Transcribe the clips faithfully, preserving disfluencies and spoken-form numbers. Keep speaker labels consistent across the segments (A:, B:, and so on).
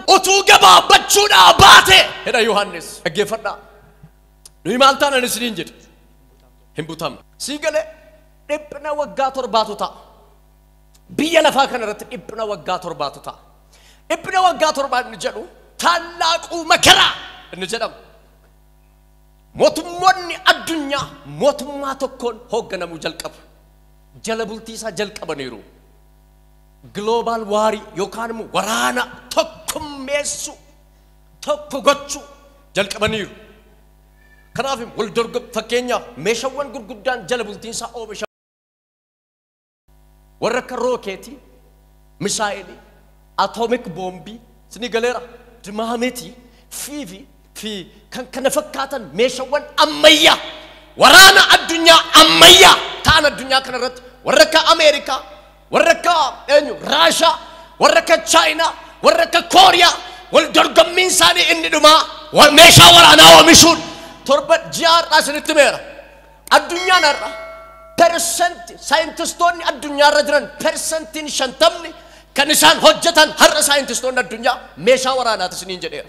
A: أتوجبا بتشونا باته هذا يوحنس أجيفنا نيمالتانا نسرينجد هم بوتام سيجله إبنا وقاتور باتوتا بيا لفاكنا رت إبنا وقاتور باتوتا إبنا وقاتور بات نجلو تلاك ومكرا نجلم موتموني الدنيا موتما تكون هوغنا مجلكب جلبلتيسا جلكب نيرو global wari yokanmu warana tokkum mesu tokko gochu jalqabaniru kanafim wal dorgob fakenya meshawan gurguddan jalabultinsa obesha waraka roketi misaili atomic bombi sini galera dimameti fivi fi kan kana fakatan meshawan amaya warana ad-dunya amaya tana ad-dunya kanarat waraka america وركا إنه راشا وركا تشاينا وركا كوريا والدرجم من ساني إني دما ومشا ورانا ومشون تربت جار أصل التميرة الدنيا نرى percent ساينتستون الدنيا رجلا percentin شنتمني كنسان حجتان هر ساينتستون الدنيا مشا ورانا تسنين جدير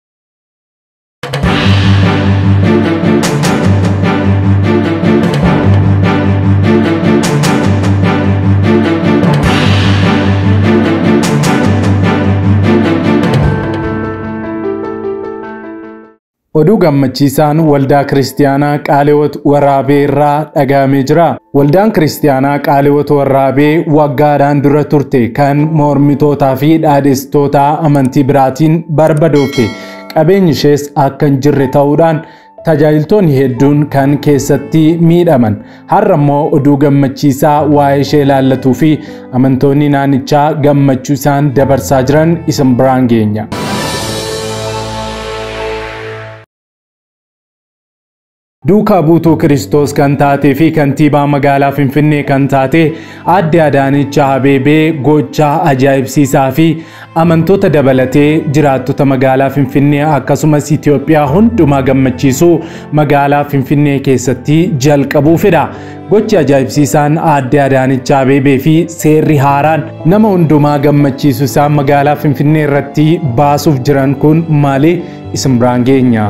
B: Oduu gammachiisaan waldaa kiristaanaa Qaaliyoot Waraabee irraa dhagahamee jira. Waldaan kiristaanaa Qaaliyoot Waraabee waggaadhaan dura turte kan mormitootaa fi dhaadhessitoota amantii biraatiin barbadoofte qabeenyi ishees akka hin jirre ta'uudhaan tajaajiltoonni hedduun kan keessatti miidhaman. Har'a immoo oduu gammachiisaa waa'ee ishee ilaallatuu fi amantoonni naannichaa gammachuu isaan dabarsaa jiran isin biraan geenya. Duukaa buutuu Kiristoos kan taatee fi kantiibaa magaalaa Finfinnee kan taate Aadde Adaanech Abeebee gochaa ajaa'ibsiisaa fi amantoota dabalatee jiraattota magaalaa Finfinnee akkasumas Itoophiyaa hundumaa gammachiisuu magaalaa Finfinnee keessatti jalqabuufidha. Gochi ajaa'ibsiisaan Aadde Adaanech Abeebee fi seerri haaraan nama hundumaa gammachiisuu isaan magaalaa Finfinnee irratti baasuuf jiran kun maali? Isin biraan geenya.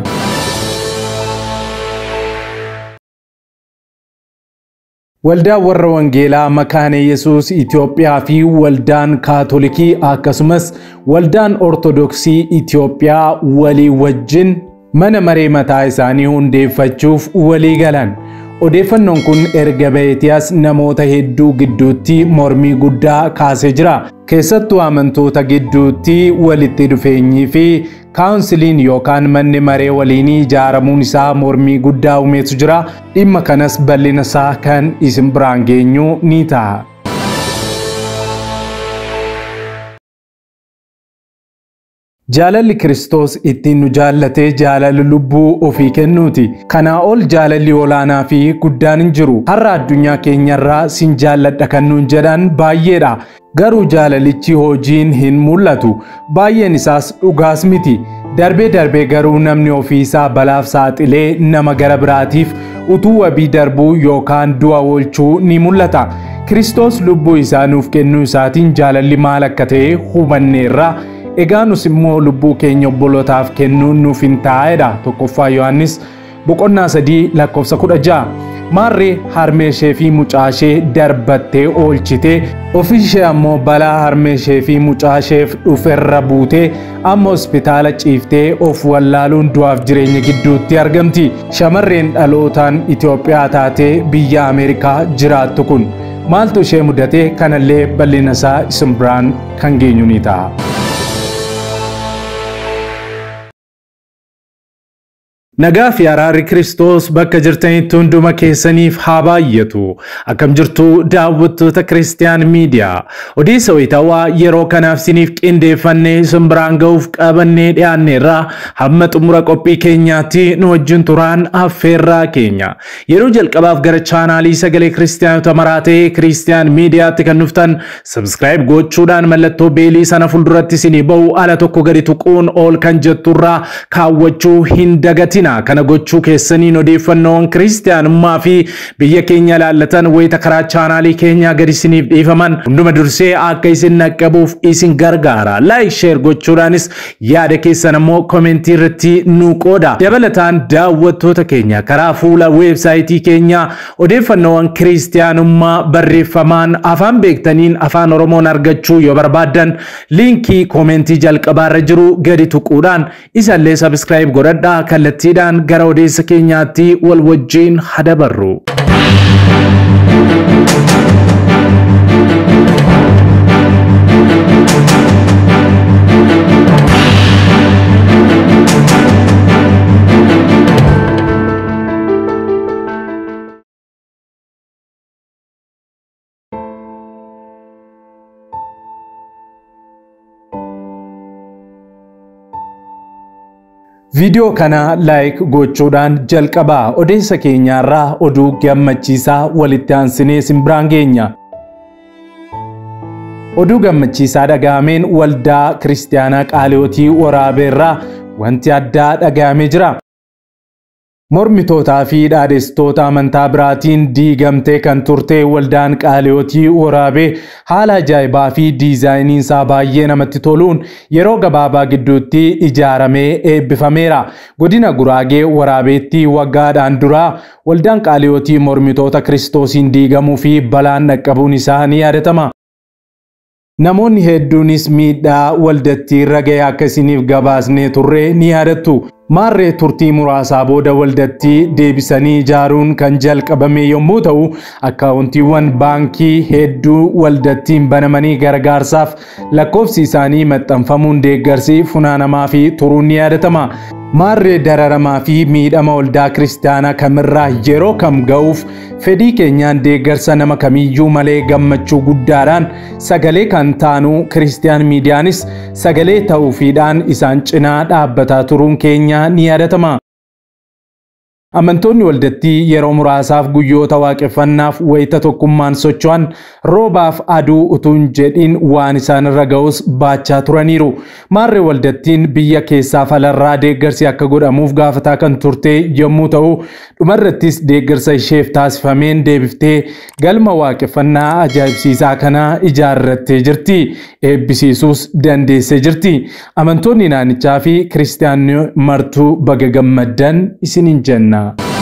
B: Waldaa warra Wangeelaa Makaane Yesuus Itoophiyaa fi waldaan Kaatolikii akkasumas waldaan Ortodoksii Itoophiyaa walii wajjin mana maree mataa isaanii hundeeffachuuf walii galan. Odeeffannoon kun erga ba'eetiyaas namoota hedduu gidduutti mormii guddaa kaasee jira. Keessattuu amantoota gidduutti walitti dhufeenyii fi kaawunsiliin yookaan manni maree waliinii ijaaramuun isaa mormii guddaa uumeetu jira. Dhimma kanas bal'ina isaa kan isin biraan geenyu ni ta'a. Jaalalli Kiristoos ittiin nu jaallatee jaalala lubbuu ofii kennuuti. Kanaa ol jaalalli olaanaa fi guddaan hin jiru. Har'a addunyaa keenyarraa sin jaalladha kan nuun jedhan baay'eedha. Garuu jaalalichi hojiin hin mul'atu. Baay'een isaas dhugaas miti. Darbee darbee garuu namni ofii isaa balaaf saaxilee nama gara biraatiif utuu wabii darbuu yookaan du'a oolchuu ni mul'ata. Kiristoos lubbuu isaa nuuf kennuu isaatiin jaalalli maal akka ta'e hubanneerra. Egaa nus immoo lubbuu keenya obbolootaaf kennuun nuuf hin taa'edha. Tokkoffaa Yohaannis boqonnaa sadii lakkoofsa kudha ja'a. Maarree harmee ishee fi mucaa ishee darbattee oolchitee ofii ishee ammoo balaa harmee ishee fi mucaa isheef dhuferra buutee amma hospitaala ciiftee of wallaaluun du'aaf jireenya gidduutti argamti. Shamarreen dhalootaan Itoophiyaa taatee biyya Ameerikaa jiraattu kun maaltu ishee mudate? Kanallee bal'ina isaa isin biraan kan geenyu ni ta'a. Nagaa fi araarri Kiristoos bakka jirtanitti hunduma keessaniif haa baay'atu. Akkam jirtu daawwattoota Kiristiyaan Miidiyaa. Odeessa wayitaawaa yeroo kanaaf siniif qindeeffannee isin biraan ga'uuf qabannee dhiyaanneerra hamma xumura qophii keenyaatti nu wajjin turaan affeerraa keenya. Yeroo jalqabaaf gara chaanaalii sagalee Kiristiyaanota maraatee Kiristiyaan Miidiyaatti kan dhuftan subscribe gochuudhaan mallattoo beelii sana fuulduratti isinii ba'u ala tokko gadi tuquun ol kan jetturraa kaawwachuu hin dagatin. argina. Kana gochuu keessaniin odeeffannoowwan kiristaanummaa fi biyya keenya laallatan wayita karaa chaanaalii keenya gadi isiniif dhiifaman hunduma dursee akka isin naqqabuuf isin gargaara. Like share gochuudhaanis yaada keessan ammoo komentii irratti nu qooda. Dabalataan daawwattoota keenya karaa fuula weebsaayitii keenya odeeffannoowwan kiristaanummaa barreeffamaan afaan beektaniin afaan Oromoon argachuu yoo barbaadan linkii komentii jalqabaarra jiru gadi tuquudhaan isallee subscribe godhadhaa. Kallattiidhaan gara odeessa keenyaatti wal wajjiin hadabarru. Video kana like gochuudhaan jalqabaa. Odeessa keenyaarraa oduu gammachiisaa walitti aansinee simbiraan geenya. Oduu gammachiisaa dhagahameen waldaa kiristaanaa Qaaliyootii Waraabeerraa wanti addaa dhagahamee jira. Mormitootaa fi dhaadheessitoota amantaa biraatiin diigamtee kan turte waldaan Qaaliyootii Waraabee haala ajaa'ibaa fi diizaayiniin isaa baay'ee namatti toluun yeroo gabaabaa gidduutti ijaaramee eebbifameera. Godina Guraagee Waraabeetti waggaadhaan dura waldaan Qaaliyootii mormitoota Kiristoosiin diigamuu fi balaan dhaqqabuun isaa ni yaadatama. Namoonni hedduunis miidhaa waldattii irra ga'e akka isiniif gabaasnee turre ni yaadattu. Maarree turtii muraasaa booda waldattii deebisanii ijaaruun kan jalqabame yommuu ta'u akkaawuntiiwwan baankii hedduu waldattiin banamanii gargaarsaaf lakkoofsi isaanii maxxanfamuun deeggarsi funaanamaa fi turuun ni yaadatama. Maarree dararamaa fi miidhama waldaa kiristaanaa kamirraa yeroo kam ga'uuf fedhii keenyaan deeggarsa nama kamiyyuu malee gammachuu guddaadhaan sagalee kan taanu Kiristiyaan miidiyaanis sagalee ta'uufiidhaan isaan cinaa dhaabbataa turuun keenya ni yaadatama. Amantoonni waldattii yeroo muraasaaf guyyoota waaqeffannaaf wayita tokkummaan socho'an roobaaf aduu utuun jedhin waan isaan irra ga'us baachaa turaniiru. Maarree waldattiin biyya keessaa falarraa deeggarsi akka godhamuuf gaafataa kan turte yommuu ta'u dhumarrattis deeggarsa isheef taasifameen deebiftee galma waaqeffannaa ajaa'ibsiisaa kana ijaarrattee jirti. Eebbisiisuus dandeessee jirti. Amantoonni naannichaa fi kiristaanonni martuu baga gammaddan isiniin jenna.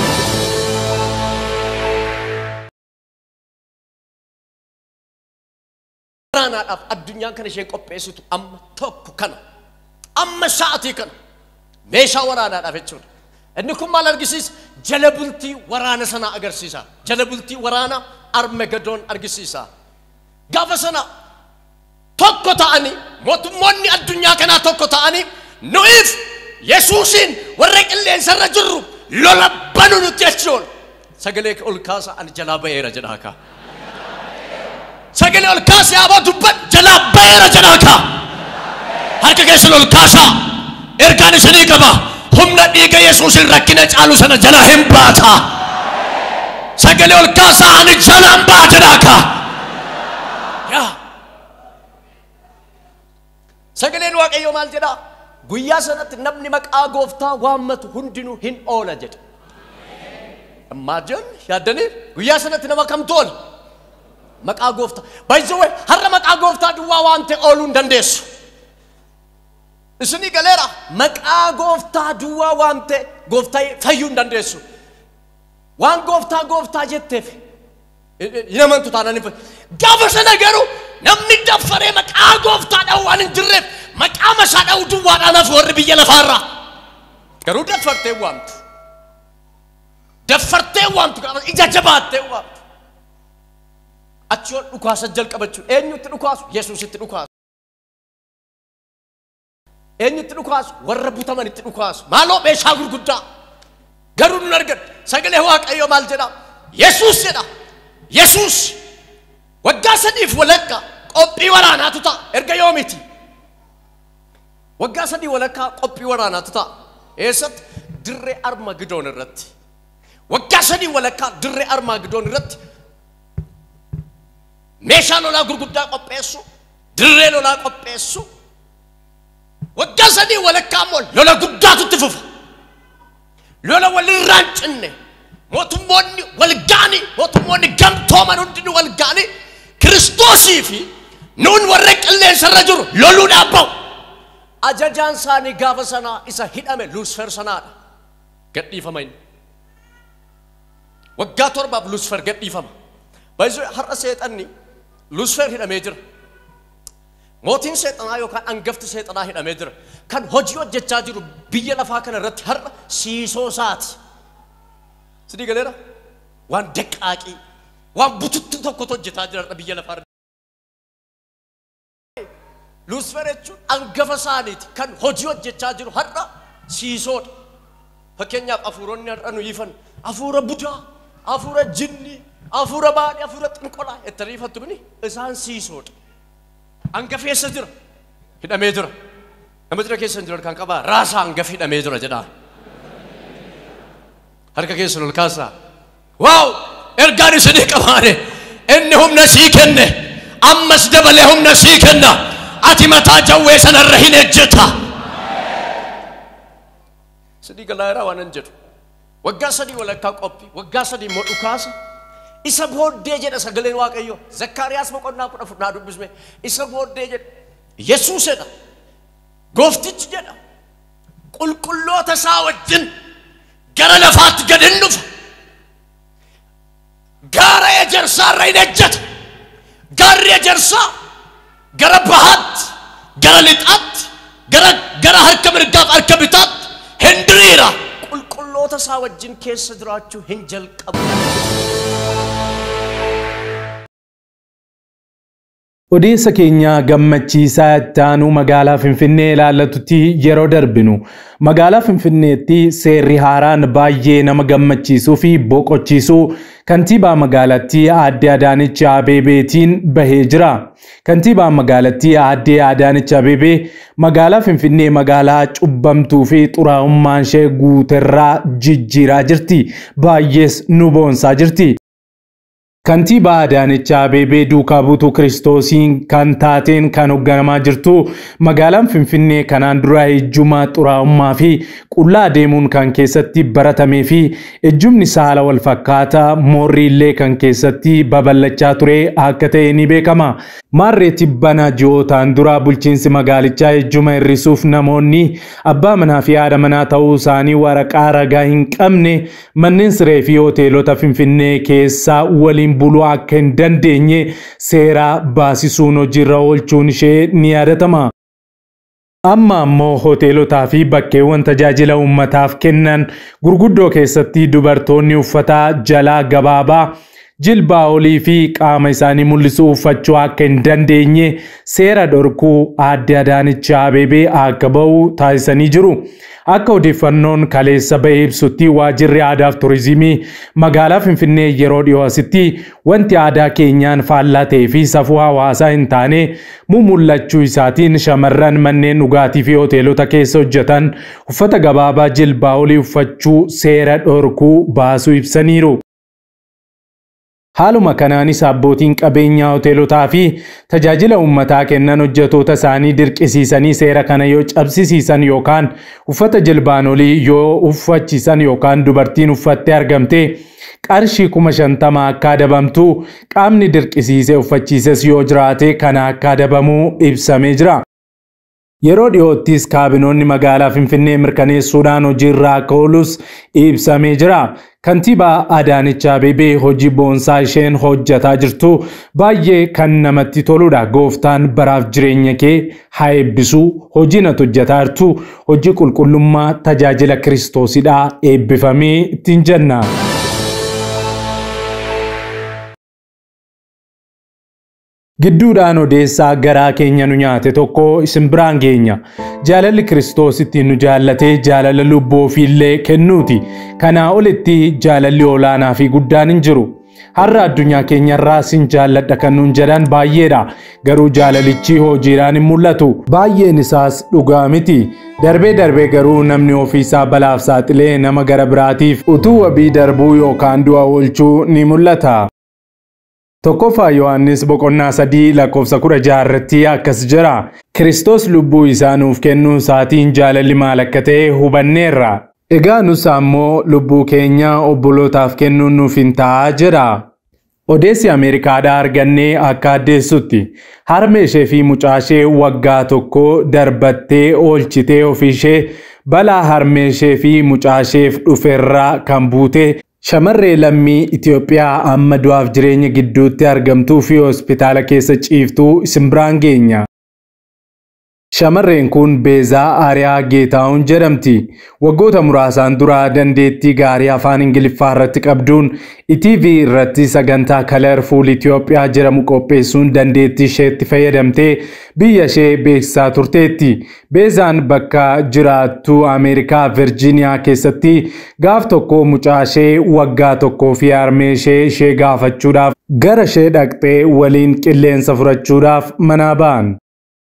A: Waraanaadhaaf addunyaan kana isheen qopheessitu amma tokko kana amma sa'aatii kana meeshaa waraanaadhaaf jechuudha. Inni kun maal argisiisa? Jala bultii waraana sana agarsiisa. Jala bultii waraana Armagedoon argisiisa. Gaafa sana tokko ta'anii mootummoonni addunyaa kanaa tokko ta'anii nuuf Yesuusin warra qilleensarra jirru lola banu nuti jechuun sagalee ol kaasa ani jalaa ba'eera jedhaa kaa. Sagalee ol kaasa yaabaa dubban jalaa ba'eera jedhaa kaa. Harka keessan ol kaasa ergaan isinii qaba. Humna dhiiga Yesuusin rakkina caalu sana jalaa hin baata. Sagalee ol kaasa ani jalaan ba'a jedhaa kaa. Sagaleen Waaqayyoo maal jedhaa? Guyyaa sanatti namni maqaa gooftaa waammatu hundinuu hin oola jedha. Imagine yaaddanii guyyaa sanatti nama kamtu oola? Maqaa gooftaa. By the way, har'a maqaa gooftaa duwwaa waan ta'e ooluu hin dandeessu. Isinii galeera maqaa gooftaa duwwaa waan ta'e gooftaa fayyuu hin dandeessu. Waan gooftaa gooftaa jetteef namantu taanaan hin fayyadu. Gaafa sana garuu namni daffaree maqaa gooftaadhaan waan hin jirreef maqaa masaa dha'uu duwwaadhaan hafu warri biyya lafaarraa. Garuu daffartee waamtu. Daffartee waamtu ija jabaattee waamtu. Achi ol dhukaasa jalqabachuu eenyutti dhukaasu? Yesuusitti dhukaasu. Eenyutti dhukaasu? Warra butamanitti dhukaasu. Maaloo meeshaa gurguddaa. Garuu nun argan sagalee Waaqayyoo maal jedha? Yesuus jedha. Yesuus waggaa sadiif walakkaa qophii waraanaatu ta'a. Erga yoomiti? Waggaa sadii walakkaa qophii waraanaatu ta'a. Eessatti? Dirree Armagedoon irratti. Waggaa sadii walakkaa dirree Armagedoon irratti meeshaa lolaa gurguddaa qopheessu, dirree lolaa qopheessu. Waggaa sadii walakkaa immoo lola guddaatu itti fufa. lola walirraancinne mootummoonni walgaani mootummoonni gamtooman hundinni walgaani Kiristoosii fi nuun warra qilleensarra jiru loluudhaaf ba'u. Ajajaan isaanii gaafa sanaa isa hidhame Luusfer sanaadha. Gadhiifama inni. Waggaa torbaaf Luusfer gadhiifama. Baay'ee har'a seexanni Luusfer hidhamee jira. Mootiin seexanaa yookaan angafti seexanaa hidhamee jira. Kan hojii hojjechaa jiru biyya lafaa kana irratti har'a siisoo isaati. Sidii galeera waan daqqaaqii waan bututtuu tokkotu hojjetaa jira har'a biyya lafaa irratti. Luusfer jechuun angafa isaaniiti kan hojii hojjechaa jiru har'a siisoodha. Fakkeenyaaf hafuuronni har'a nu ifan hafuura budaa, hafuura jinni, hafuura baadii, hafuura xinqolaa itti riifattu bini isaan siisoodha. Angafa keessa jira hidhamee jira. Nama jira keessa jira kan qabaa raasa angafa hidhamee jira jedhaa. Harka keessa ol kaasaa. Waaw ergaan isinii qabaane inni humna sii kenne ammas dabalee humna sii kenna. Ati mataa jawwee sanarra hin ejjeta. Sidii galaayiraa waan hin jedhu. Waggaa sadii walakkaa qophii waggaa sadii immoo dhukaasa. Isa booddee jedha sagaleen Waaqayyoo. Zakkaariyaas boqonnaa kudha afur naa dubbisme. Isa booddee jedha Yesuusedha. Gooftichi jedha qulqulloota isaa wajjin gara lafaatti gad hin dhufa. Gaara ejersaarra hin ejjeta. Gaarri ejersaa gara bahaatti, gara lixaatti, gara gara harka mirgaaf harka bitaatti hin diriira. Qulqulloota isaa wajjin keessa jiraachuu hin jalqabu.
B: Odeessa keenya gammachiisaa ittaanu magaalaa Finfinnee ilaallatutti yeroo darbinu magaalaa Finfinneetti seerri haaraan baay'ee nama gammachiisuu fi boqochiisuu kantiibaa magaalattii Aadde Adaanech Abeebeetiin bahee jira. Kantiibaan magaalattii Aadde Adaanech Abeebee magaalaa Finfinnee magaalaa cubbamtuu fi xuraa'ummaan ishee guuterraa jijjiiraa jirti. Baay'ees nu boonsaa jirti. Kantiibaa Adaanech Abeebee duukaa buutuu Kiristoosiin kan taateen kan hoogganamaa jirtu magaalaan Finfinnee kanaan dura ejjuma xuraa'ummaa fi qullaa deemuun kan keessatti baratamee fi ejjumni saala wal fakkaataa moorri illee kan keessatti babal'achaa ture akka ta'e ni beekama. Maarree tibbana ji'ootaan dura bulchiinsi magaalichaa ejjuma hir'isuuf namoonni abbaa manaa fi haadha manaa ta'uu isaanii waraqaa ragaa hin qabne manneen siree fi hoteelota Finfinnee keessaa waliin buluu akka hin dandeenye seera baasisuun hojiirra oolchuun ishee ni yaadatama. Amma ammoo hoteelotaa fi bakkeewwan tajaajila uummataaf kennan gurguddoo keessatti dubartoonni uffata jalaa gabaabaa jilbaa olii fi qaama isaanii mul'isuu uffachuu akka hin dandeenye seera dhorkuu Aadde Adaanech Abeebee akka ba'u taasisanii jiru. Akka odeeffannoon kaleessa bahee ibsutti waajjirri aadaa fi turizimii magaalaa Finfinnee yeroo dhiyoo asitti wanti aadaa keenyaan faallaa ta'ee fi safuu hawaasaa hin taane mul'achuu isaatiin shamarran manneen dhugaatii fi hoteelota keessa hojjetan uffata gabaabaa jilbaa olii uffachuu seera dhorkuu baasuu ibsaniiru. Haaluma kanaanis abbootiin qabeenyaa hoteelotaa fi tajaajila uummataa kennan hojjetoota isaanii dirqisiisanii seera kana yoo cabsisiisan yookaan uffata jilbaan olii yoo uffachiisan yookaan dubartiin uffattee argamte qarshii kuma shantama akka adabamtu qaamni dirqisiisee uffachiises yoo jiraate kana akka adabamuu ibsamee jira. Yeroo dhiyoottis kaabinoonni magaalaa Finfinnee mirkaneessuudhaan hojiirra akka oolus ibsamee jira. Kantiibaa Adaanech Abeebee hojii boonsaa isheen hojjetaa jirtu baay'ee kan namatti toludha. Gooftaan baraaf jireenya kee haa eebbisu. Hojiin ati hojjetaa jirtu hojii qulqullummaa tajaajila Kiristoosidha. Eebbifamee ittiin jenna. Gidduudhaan odeessaa garaa keenya nu nyaate tokko isin biraan geenya. Jaalalli Kiristoos ittiin nu jaallatee jaalala lubbuu ofiillee kennuuti. Kanaa olitti jaalalli olaanaa fi guddaan hin jiru. Har'a addunyaa keenyarraa sin jaalladha kan nuun jedhan baay'eedha. Garuu jaalalichi hojiidhaan hin mul'atu. Baay'een isaas dhugaa miti. Darbee darbee garuu namni ofiisaa balaaf saaxilee nama gara biraatiif utuu wabii darbuu yookaan du'a oolchuu ni mul'ata. Tokkoffaa Yohaannis boqonnaa sadii lakkoofsa kudha jaha irratti akkas jira. Kiristoos lubbuu isaa nuuf kennuu isaatiin jaalalli maal akka ta'e hubanneerra. Egaa nus ammoo lubbuu keenya obbolootaaf kennuun nuuf hin ta'a jedha. Odeessi Ameerikaadhaa argannee akka addeessutti harmee ishee fi mucaa ishee waggaa tokko darbattee oolchitee ofiishee balaa harmee ishee fi mucaa isheef dhuferraa kan buute shamarree lammii Itoophiyaa amma du'aaf jireenya gidduutti argamtuu fi hospitaala keessa ciiftuu isin biraan geenya. Shamarreen kun Beezaa Aariyaa Geetaawun jedhamti. Waggoota muraasaan dura dandeettii gaarii afaan Ingiliffaa irratti qabduun E T V irratti sagantaa Colorful Itoophiyaa jedhamu qopheessuun dandeettii isheetti fayyadamtee biyya ishee beeksisaa turteetti. Beezaan bakka jiraattu Ameerikaa Virgiiniyaa keessatti gaaf tokko mucaa ishee waggaa tokkoo fi harmee ishee ishee gaafachuudhaaf gara ishee dhaqxee waliin qilleensa furachuudhaaf manaa ba'an.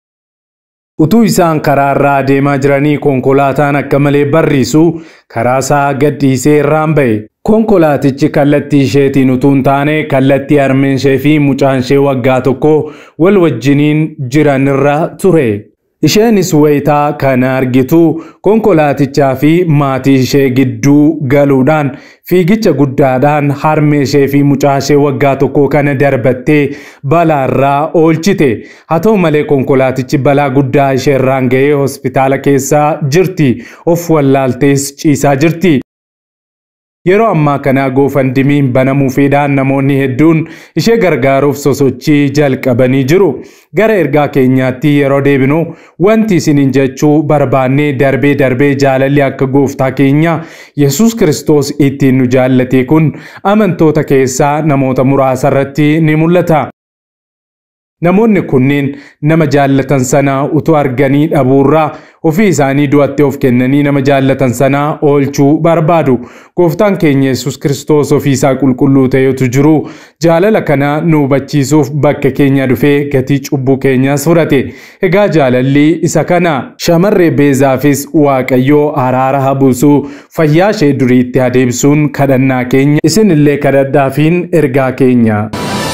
B: Utuu isaan karaa irraa deemaa jiranii konkolaataan akka malee barrisu karaa isaa gadhiisee irraan ba'e. Konkolaatichi kallattii isheetiin utuu hin taane kallattii harmeen ishee fi mucaan ishee waggaa tokko wal wajjiniin jiran irra ture. Isheenis wayitaa kana argitu konkolaatichaa fi maatii ishee gidduu galuudhaan fiigicha guddaadhaan harmee ishee fi mucaa ishee waggaa tokko kana darbattee balaarraa oolchite. Haa ta'u malee konkolaatichi balaa guddaa ishee irraan ga'ee hospitaala keessa jirti. Of wallaaltees ciisaa jirti. Yeroo ammaa kana GoFundMeen banamuufiidhaan namoonni hedduun ishee gargaaruuf sosochii jalqabanii jiru. Gara ergaa keenyaatti yeroo deebinu wanti isiniin jechuu barbaannee darbee darbee jaalalli akka gooftaa keenya Yesuus Kiristoos ittiin nu jaallate kun amantoota keessaa namoota muraasa irratti ni mul'ata. Namoonni kunneen nama jaallatan sana utuu arganii dhabuurraa ofii isaanii du'atti of kennanii nama jaallatan sana oolchuu barbaadu. Gooftaan keenya Yesuus Kiristoos ofii isaa qulqulluu ta'etu jiru. Jaalala kana nu hubachiisuuf bakka keenya dhufee gatii cubbuu keenyaas fudhate. Egaa jaalalli isa kana. Shamarree Beezaafis Waaqayyoo araara haa buusu, fayyaa ishee duriitti haa deebisuun kadhannaa keenya. Isin illee kadhadhaafiin ergaa keenya.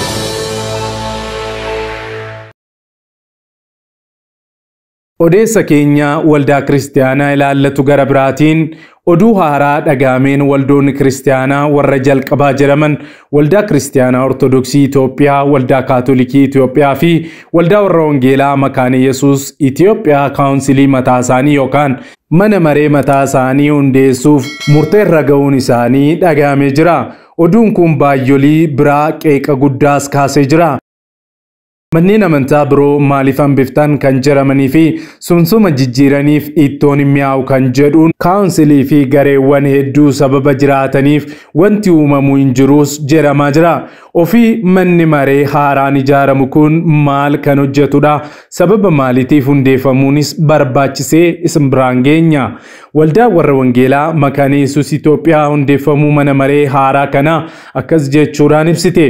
B: Odeessa keenya waldaa kiristaanaa ilaallatu gara biraatiin oduu haaraa dhagaameen waldoonni kiristaanaa warra jalqabaa jedhaman waldaa kiristaanaa Ortodoksii Itoophiyaa, waldaa Kaatolikii Itoophiyaa fi waldaa warra Wangeelaa Makaana Yesuus Itoophiyaa kaawunsilii mataa isaanii yookaan mana maree mataa isaanii hundeessuuf murteerra ga'uun isaanii dhagaamee jira. Oduun kun baayyolii biraa qeeqa guddaas kaasee jira. Manneen amantaa biroo maaliif hambiftan kan jedhamanii fi sunsuma jijjiiraniif ittoon hin mi'aawu kan jedhuun kaawunsilii fi gareewwan hedduu sababa jiraataniif wanti uumamu hin jirus jedhamaa jira. Ofii manni maree haaraan ijaaramu kun maal kan hojjetudha? Sababa maaliitiif hundeeffamuunis barbaachisee isin biraan geenya? Waldaa warra Wangeelaa Makaana Yesuus Itoophiyaa hundeeffamuu mana maree haaraa kana akkas jechuudhaan ibsite.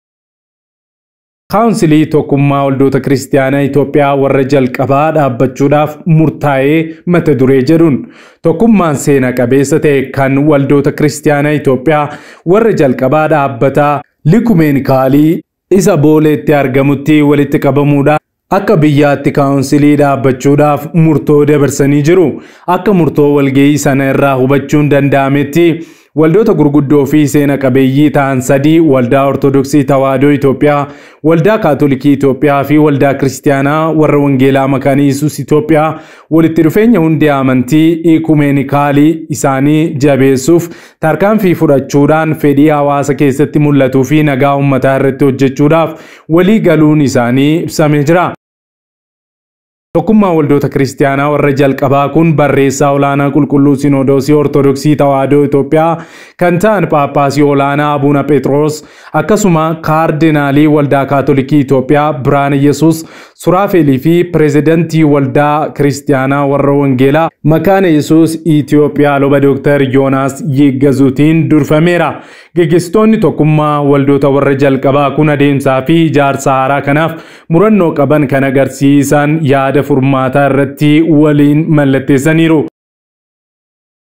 B: Kaawunsilii tokkummaa waldoota kiristaanaa Itoophiyaa warra jalqabaa dhaabbachuudhaaf murtaa'ee mata duree jedhuun tokkummaan seena qabeessa ta'e kan waldoota kiristaanaa Itoophiyaa warra jalqabaa dhaabbataa likumeenikaalii isa booleetti argamutti walitti qabamuudhaan akka biyyaatti kaawunsilii dhaabbachuudhaaf murtoo dabarsanii jiru. Akka murtoo walga'ii sana irraa hubachuun danda'ametti waldoota gurguddoo fi seena qabeeyyii ta'an sadii waldaa Ortodoksii Tawaahidoo Itoophiyaa, waldaa Kaatolikii Itoophiyaa fi waldaa Kiristaanaa warra Wangeelaa Makaana Yesuus Itoophiyaa walitti dhufeenya hundee amantii ikumeenikaalii isaanii jabeessuuf tarkaanfii fudhachuudhaan fedhii hawaasa keessatti mul'atuu fi nagaa uummataa irratti hojjechuudhaaf walii galuun isaanii ibsamee jira. Tokkummaa waldoota kiristaanaa warra jalqabaa kun barreessaa olaanaa qulqulluu Sinodoosii Ortodoksii Tawaahidoo Itoophiyaa kan ta'an Phaaphaasii olaanaa Abuuna Phexros akkasuma kaardinaalii waldaa Kaatolikii Itoophiyaa Birhaane Yesuus Suraafelii fi pireezidantii waldaa kiristaanaa warra Wangeelaa Makaana Yesuus Itoophiyaa Luba Dooktar Yoonaas Yiggazuutiin durfameera. Gaggeessitoonni tokkummaa waldoota warra jalqabaa kun adeemsaa fi ijaarsa haaraa kanaaf murannoo qaban kan agarsiisan yaada furmaataa irratti waliin mallatteessaniiru.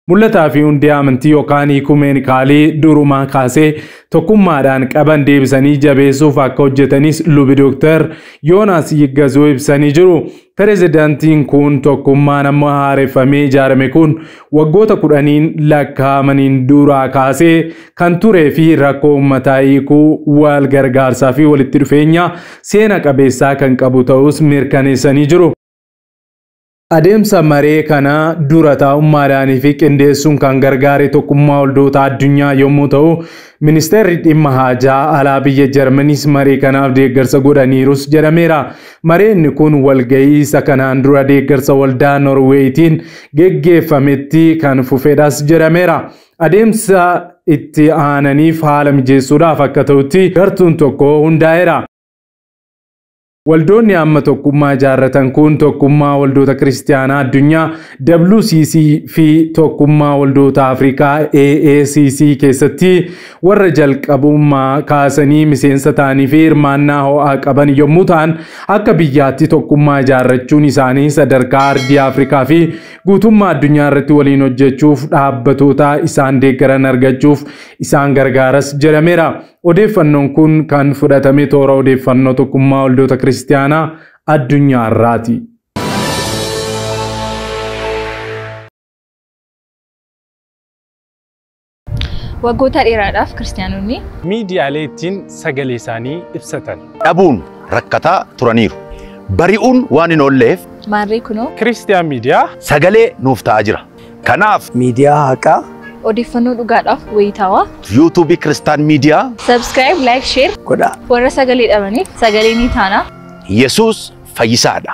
B: mul'ataa fi hundee amantii yookaan ikumeenikaalii durumaa kaasee tokkummaadhaan qaban deebisanii jabeessuuf akka hojjetanis lubi Dooktar Yoonaas Yiggazuu ibsanii jiru. Pireezidaantiin kun tokkummaan amma haareffamee ijaarame kun waggoota kudhaniin lakkaa'amaniin duraa kaasee kan turee fi rakkoo uummataa hiikuu wal gargaarsaa fi walitti dhufeenya seena qabeessaa kan qabu ta'us mirkaneessanii jiru. Adeemsa maree kana dura taa'ummaadhaan fi qindeessuun kan gargaare tokkummaa waldoota addunyaa yommuu ta'u, ministeerri dhimma haajaa alaa biyya Jarmaniis maree kanaaf deeggarsa godhaniirus jedhameera. Mareen kun walgahii isa kanaan dura deeggarsa waldaa Norweeyitiin geggeeffametti kan fufedhas jedhameera. Adeemsa itti aananiif haala mijeessuudhaaf akka ta'utti gartuun tokko hundaa'eera. Waldoonni amma tokkummaa ijaarratan kun tokkummaa waldoota kiristaanaa addunyaa W C C fi tokkummaa waldoota Afrikaa A A C C keessatti warra jalqabummaa kaasanii miseensa ta'anii fi hirmaannaa ho'aa qaban yommuu ta'an, akka biyyaatti tokkummaa ijaarrachuun isaanii sadarkaa ardii Afrikaa fi guutummaa addunyaa irratti waliin hojjechuuf dhaabbatoota isaan deeggaran argachuuf isaan gargaaras jedhameera. Odeeffannoon kun kan fudhatame toora odeeffannoo tokkummaa waldoota kiristaanaa addunyaa irraati.
C: Waggoota dheeraadhaaf kiristaanonni
B: miidiyaalee ittiin sagalee isaanii ibsatan
D: dhabuun rakkataa turaniiru. Bari'uun waan hin oolleef
C: maarree kunoo
B: Kiristiyaan miidiyaa
D: sagalee nuuf ta'aa jira. Kanaaf
E: miidiyaa haqaa
C: odeeffannoo dhugaadhaaf wayitaawaa
D: YouTube Kiristaan Miidiyaa
C: subscribe, like, share
E: godhaa.
C: warra sagalee dhabaniif sagalee ni taana.
D: Yesuus fayyisaadha.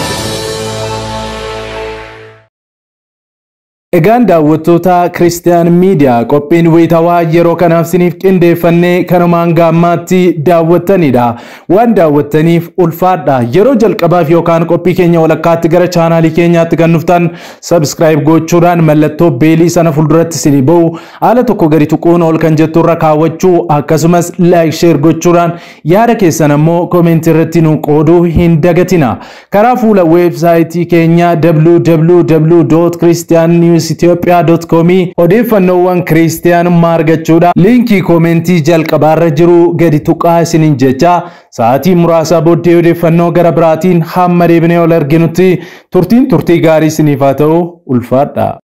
B: Egaan daawwattoota Kiristiyaan miidiyaa qophiin wayitaawaa yeroo kanaaf siniif qindeeffannee kanumaan gaammaatti daawwattanidha. Waan daawwattaniif ulfaadha. Yeroo jalqabaaf yookaan qophii keenya walakkaatti gara chaanaalii keenyaatti kan dhuftan subscribe gochuudhaan mallattoo beelii sana fuulduratti sinii ba'u haala tokko gadi tuquun ol kan jettu irra kaawwachuu akkasumas like share gochuudhaan yaada keessan ammoo koomentii irratti nu qooduu hin dagatina. Karaa fuula weebsaayitii keenya w w w dot christian news ethiopia dot com odeeffannoowwan kiristaanummaa argachuudha. Liinkii koomentii jalqabaarra jiru gadi tuqaa isiniin jecha sa'aatii muraasa booddee odeeffannoo gara biraatiin hamma deebinee ol arginutti turtiin turtii gaarii isiniif haa ta'u ulfaadha.